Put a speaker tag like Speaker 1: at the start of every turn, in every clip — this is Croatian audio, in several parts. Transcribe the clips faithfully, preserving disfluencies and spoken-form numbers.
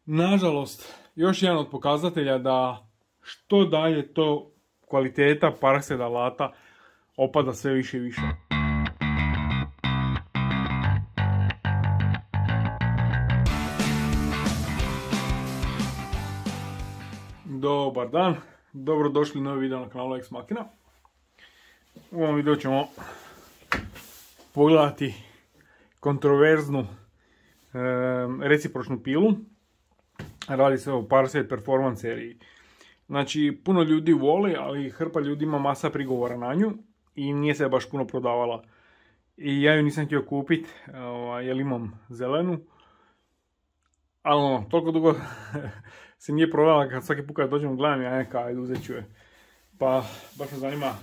Speaker 1: Nažalost, još jedan od pokazatelja da što dalje to kvaliteta Parkside alata opada sve više i više. Dobar dan, dobrodošli u novi video na kanalu Ex Machina. U ovom videu ćemo pogledati kontroverznu e, recipročnu pilu. Radi se o Parkside Performance seriji. Znači, puno ljudi voli, ali hrpa ljudi ima masa prigovora na nju i nije se baš puno prodavala. I ja ju nisam htio kupiti, jer imam zelenu. Ali ono, toliko dugo se nije prodala, kad svaki put kad dođem gledam, ja neka, ajde uzet ću je. Pa, baš me zanima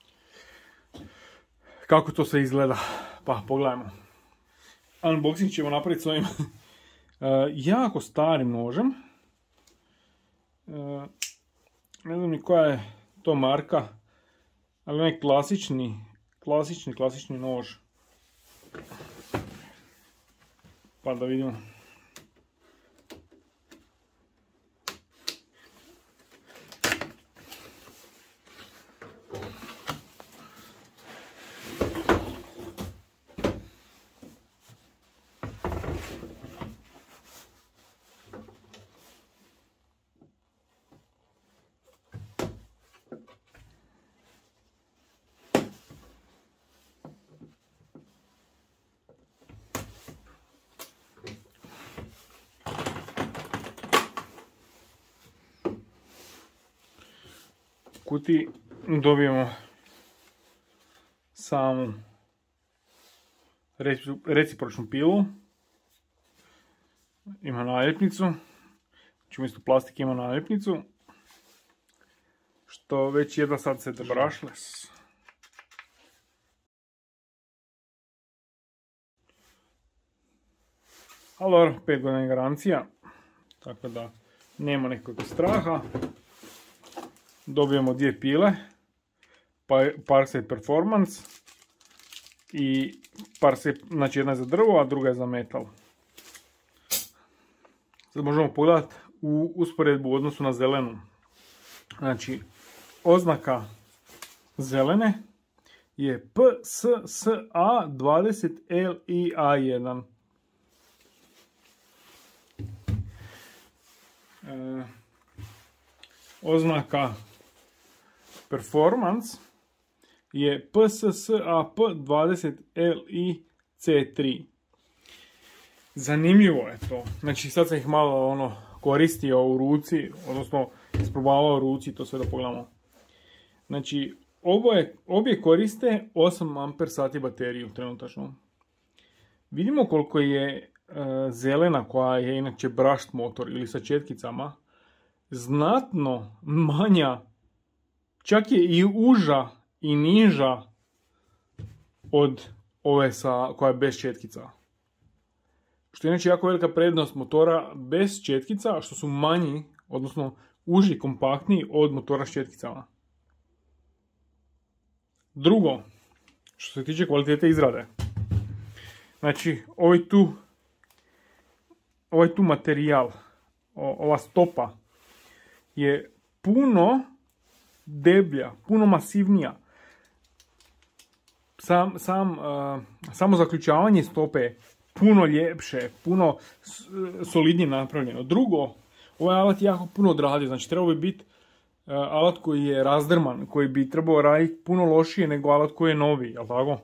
Speaker 1: kako to sve izgleda. Pa, pogledajmo. Unboxing ćemo napraviti s ovim uh, jako starim nožem. Uh, ne znam ni koja je to marka, ali onaj klasični, klasični, klasični nož. Pa da vidimo. U kutiji dobijemo samu recipročnu pilu. Ima naljepnicu. Znači umjesto plastike ima naljepnicu. Što već jedva sad se brushless. Ali dobro, pet godina garancija. Tako da nema nekog straha. Dobijemo dvije pile, Parkside Performance i Parkside, znači jedna je za drvo, a druga je za metal. Sad možemo pogledati u usporedbu u odnosu na zelenu. Znači, oznaka zelene je P S S A dvadeset L I A jedan. E, oznaka Performance je P S S A P dvadeset L I C tri. Zanimljivo je to. Znači sad sam ih malo ono koristio u ruci, odnosno isprobavao u ruci, to sve da pogledamo. Znači oboje, obje koriste osam amper sati bateriju trenutačno. Vidimo koliko je uh, zelena, koja je inače brushed motor ili sa četkicama, znatno manja, čak je i uža i niža od ove sa, koja je bez četkica. Što je inače jako velika prednost motora bez četkica, što su manji, odnosno uži i kompaktniji od motora s četkicama. Drugo, što se tiče kvalitete izrade. Znači, ovaj tu, ovaj tu materijal, ova stopa, je puno deblja, puno masivnija. Sam, sam, uh, samo zaključavanje stope je puno ljepše, puno solidnije napravljeno. Drugo, ovaj alat jako puno odradio, znači trebao bi biti uh, alat koji je razdrman, koji bi trebao raditi puno lošije nego alat koji je novi, jel tako?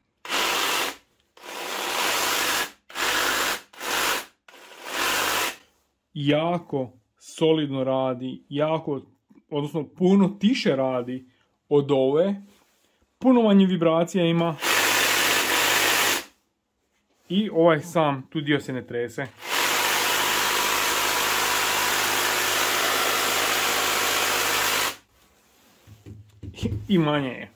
Speaker 1: Jako solidno radi, jako, odnosno puno tiše radi od ove, puno manje vibracija ima i ovaj sam, tu dio se ne trese. I manje je.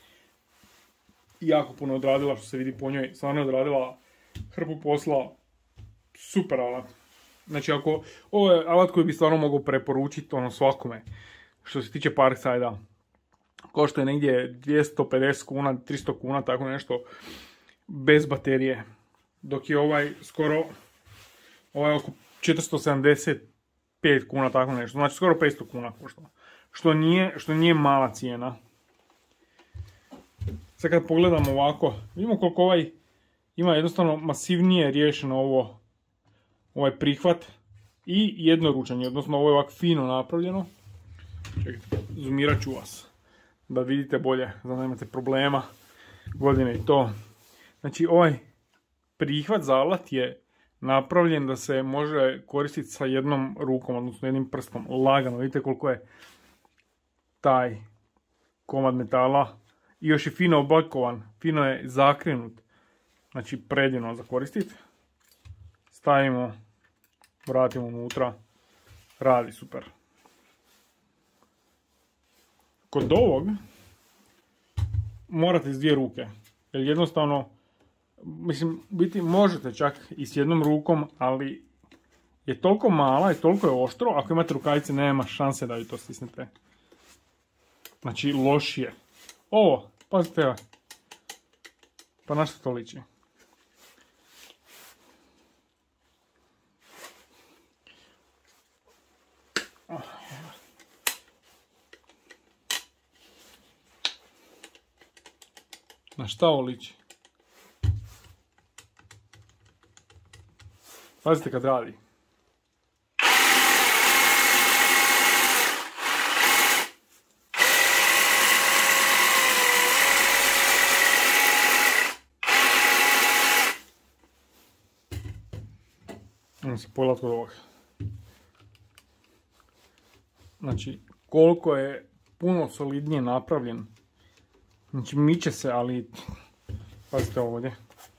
Speaker 1: Jako puno odradila, što se vidi po njoj, stvarno je odradila hrpu posla, super alat. Znači, ako, ovo je alat koji bi stvarno mogao preporučiti ono svakome, što se tiče Parkside-a. Košta je negdje dvjesto pedeset kuna, tristo kuna, tako nešto, bez baterije. Dok je ovaj skoro, ovaj oko četiristo sedamdeset pet kuna, tako nešto. Znači skoro petsto kuna košta. Što nije, što nije mala cijena. Sad kad pogledamo ovako, vidimo koliko ovaj ima jednostavno masivnije riješeno ovo, ovaj prihvat i jednoručanje, odnosno ovo je ovako fino napravljeno. Čekajte, zoomirat ću vas da vidite bolje, da nemate problema godine i to. Znači ovaj prihvat za alat je napravljen da se može koristiti sa jednom rukom, odnosno jednim prstom, lagano. Vidite koliko je taj komad metala i još je fino obakovan, fino je zakrenut, znači predivno za koristiti. Stavimo, vratimo unutra, radi super. Kod ovog morate s dvije ruke, jer jednostavno, mislim, biti možete čak i s jednom rukom, ali je toliko mala i toliko je oštro, ako imate rukavice nema šanse da vi to stisnete. Znači, lošije. Ovo, pazite, pa na što to liči? Na šta ovo liči? Pazite kad radi. Ajmo se pogledati kod ovog. Znači, koliko je puno solidnije napravljen. Znači, miče se, ali... Pazite ovdje.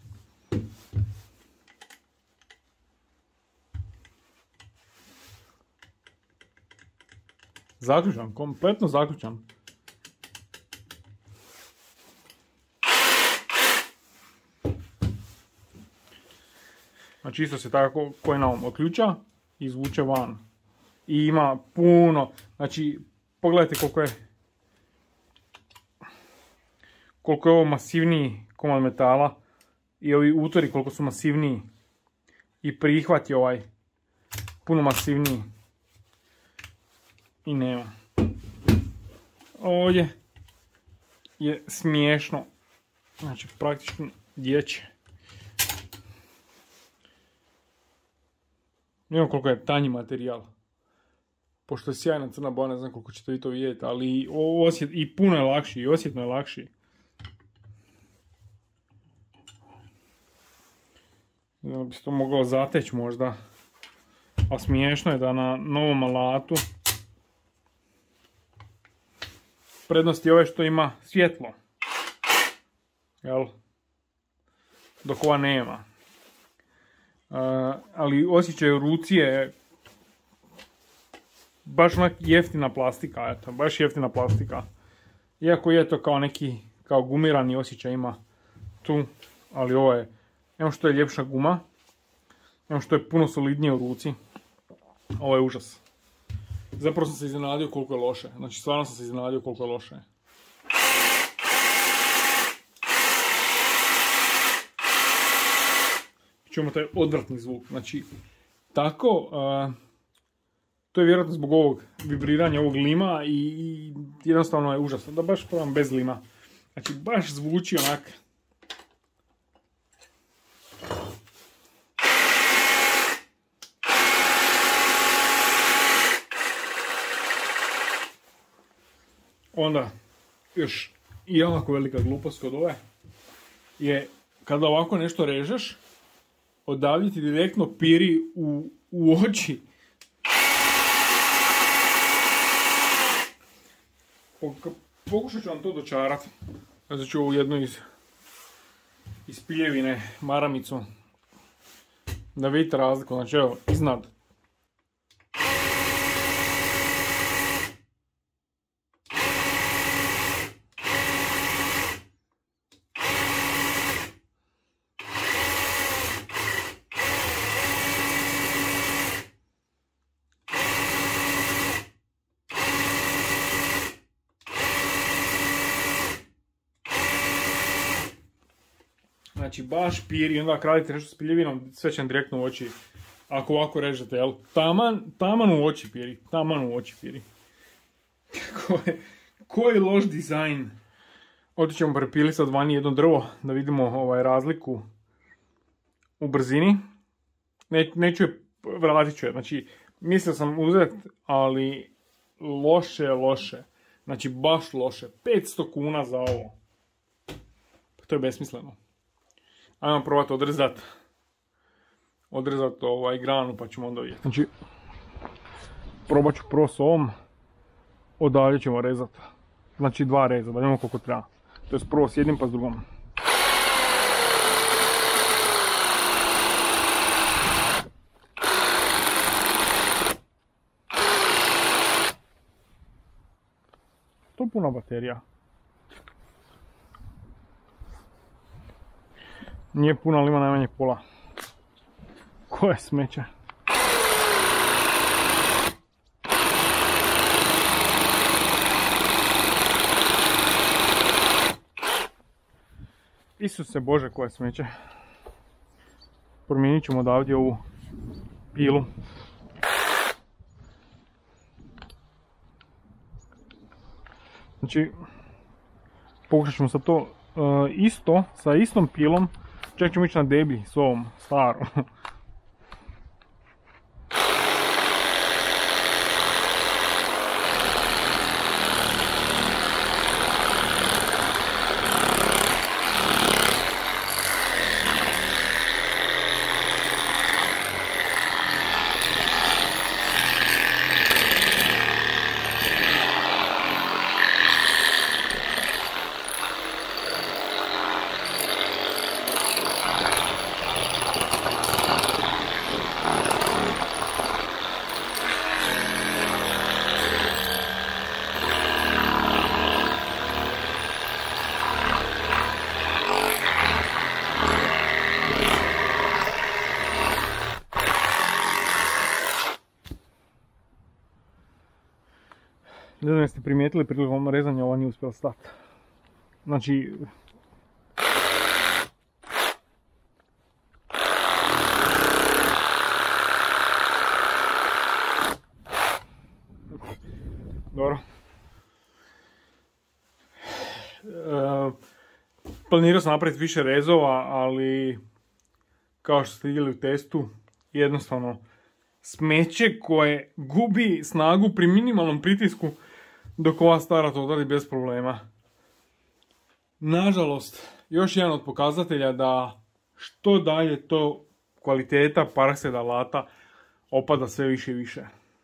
Speaker 1: Zaključan, kompletno zaključan. Znači isto se tako koji nam otključa i izvuče van. I ima puno, znači pogledajte koliko je koliko je ovo masivniji komad metala i ovi utori koliko su masivniji i prihvat je ovaj puno masivniji. I nema. Ovdje je smiješno. Znači praktično dječje. Ne znam koliko je tanji materijal. Pošto je sjajna crna boja, ne znam koliko ćete vi to vidjeti, ali osjet, i puno je lakši, i osjetno je lakši. Ne znam, bi se to moglo zateći možda. A smiješno je da na novom alatu prednost je ove što ima svjetlo. Jel? Dok ova nema. Uh, ali osjećaj u ruci je baš onak jeftina plastika, eto, baš jeftina plastika. Iako je to kao neki, kao gumirani osjećaj ima tu, ali ovo je, evo što je ljepša guma, evo što je puno solidnije u ruci, ovo je užas. Zapravo sam se iznenadio koliko je loše, znači stvarno sam se iznenadio koliko je loše. Čujemo taj odvratni zvuk, znači tako, uh, to je vjerojatno zbog ovog vibriranja ovog lima i, i jednostavno je užasno, da baš probam bez lima, znači baš zvuči onak. Onda, još i jako velika glupost kod ove je kada ovako nešto režeš, odavdje ti direktno piri u, u oči. Pokušat ću vam to dočarat. Znači ću ovu jednu iz, iz piljevine maramicu. Da vidite razliku, znači evo, iznad. Znači baš piri i onda ako radite nešto s piljevinom, sve će vam direktno u oči ako ovako režete, jel? Taman, taman u oči piri, taman u oči piri. Koji loš dizajn. Ovdje ćemo prepili sad vani jedno drvo, da vidimo ovaj razliku u brzini. Ne, neću je, vratit ću je, znači, mislio sam uzet, ali loše, loše. Znači, baš loše. petsto kuna za ovo. To je besmisleno. Ajmo probati odrezat. Odrezat ovaj granu, pa ćemo onda vidjeti. Znači, probat ću prvo s ovom. Odalje ćemo rezat. Znači, dva reza, da vidimo koliko treba. To je prvo s jednim pa s drugom. To je puna baterija. Nije puno, ali ima najmanje pola. Koje smeće. Isuse Bože, koje smeće. Promijenit ćemo odavdje ovu pilu. Znači, pokušat ćemo sad to uh, isto, sa istom pilom, čak ćemo ići na deblji s ovom starom. Ne znam jeste primijetili, prilikom rezanja ova nije uspjela stati. Znači... Dobro. E, planirao sam napraviti više rezova, ali... Kao što ste vidjeli u testu, jednostavno... Smeće koje gubi snagu pri minimalnom pritisku, dok ova stara to radi bez problema. Nažalost, još jedan od pokazatelja da što dalje to kvaliteta Parkside alata opada sve više i više.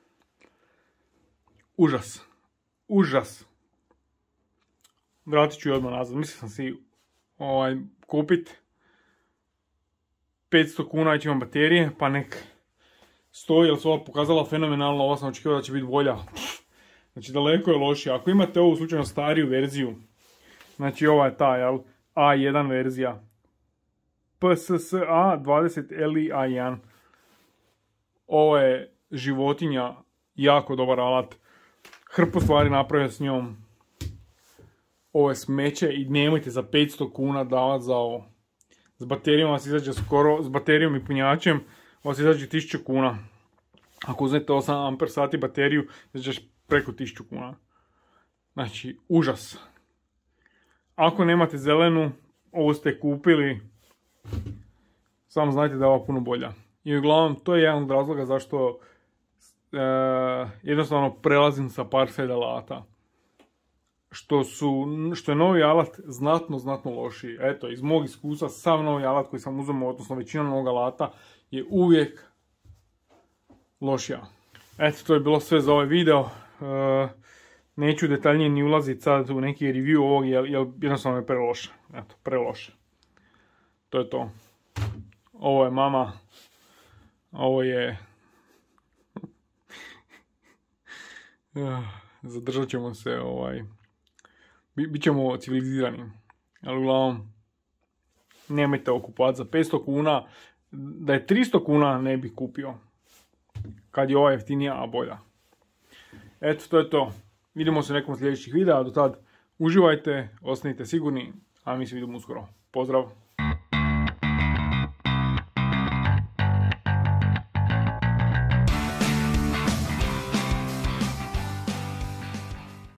Speaker 1: Užas. Užas. Vratit ću je odmah nazad. Mislio sam si ovaj, kupit petsto kuna, ići imam baterije, pa nek stoji, jer su ova pokazala fenomenalno, ovo sam očekivao da će biti bolja. Znači, daleko je lošija. Ako imate ovu slučajno stariju verziju, znači ova je ta, jel, A jedan verzija, P S S A dvadeset L I A jedan. Ovo je životinja, jako dobar alat. Hrpu stvari napravio s njom. Ovo je smeće i nemojte za petsto kuna davati za ovo. S baterijom vas izađe skoro, s baterijom i punjačem, vas izađe tisuću kuna. Ako uzmete osam amper sati bateriju, izađeš preko tisuću kuna. Znači, užas. Ako nemate zelenu, ovo ste kupili, samo znajte da je ova puno bolja. I uglavnom, to je jedan od razloga zašto e, jednostavno prelazim sa Parkside alata. Što, su, što je novi alat znatno, znatno lošiji. Eto, iz mog iskustva, sav novi alat koji sam uzeo, odnosno većina novog alata, je uvijek lošija. Eto, to je bilo sve za ovaj video. E, neću detaljnije ni ulaziti sad u neki review ovog, jer, jer jednostavno je preloše. Eto, preloše. To je to. Ovo je mama. Ovo je... Zadržat ćemo se, ovaj... Bićemo civilizirani. Ali uglavnom, nemojte ovo kupovati za petsto kuna. Da je tristo kuna ne bih kupio. Kad je ova jeftinija, a bolja. Eto, to je to. Vidimo se u nekom sljedećih videa. Do tad uživajte, ostanite sigurni, a mi se vidimo uskoro. Pozdrav!